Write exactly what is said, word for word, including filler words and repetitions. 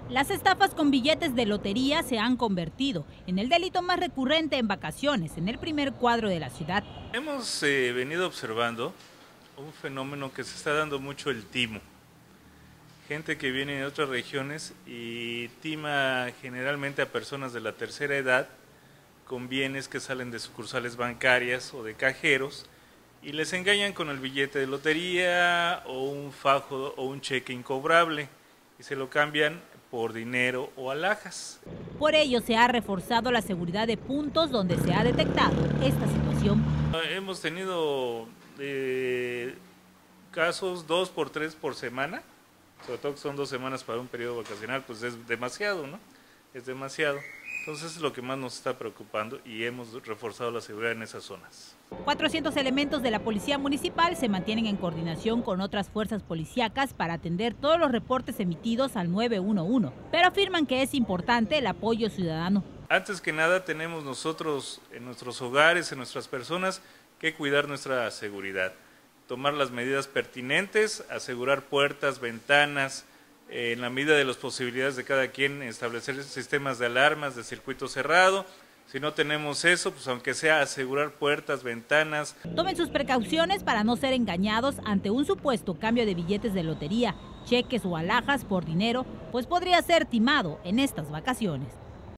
Las estafas con billetes de lotería se han convertido en el delito más recurrente en vacaciones en el primer cuadro de la ciudad. Hemos eh, venido observando un fenómeno que se está dando mucho, el timo. Gente que viene de otras regiones y tima generalmente a personas de la tercera edad con bienes que salen de sucursales bancarias o de cajeros y les engañan con el billete de lotería o un fajo o un cheque incobrable y se lo cambian por dinero o alhajas. Por ello se ha reforzado la seguridad de puntos donde se ha detectado esta situación. Hemos tenido eh, casos dos por tres por semana, sobre todo que son dos semanas para un periodo vacacional, pues es demasiado, ¿no? Es demasiado. Entonces es lo que más nos está preocupando y hemos reforzado la seguridad en esas zonas. cuatrocientos elementos de la Policía Municipal se mantienen en coordinación con otras fuerzas policíacas para atender todos los reportes emitidos al nueve uno uno, pero afirman que es importante el apoyo ciudadano. Antes que nada tenemos nosotros en nuestros hogares, en nuestras personas, que cuidar nuestra seguridad, tomar las medidas pertinentes, asegurar puertas, ventanas, eh, en la medida de las posibilidades de cada quien, establecer sistemas de alarmas, de circuito cerrado. Si no tenemos eso, pues aunque sea asegurar puertas, ventanas. Tomen sus precauciones para no ser engañados ante un supuesto cambio de billetes de lotería, cheques o alhajas por dinero, pues podría ser timado en estas vacaciones.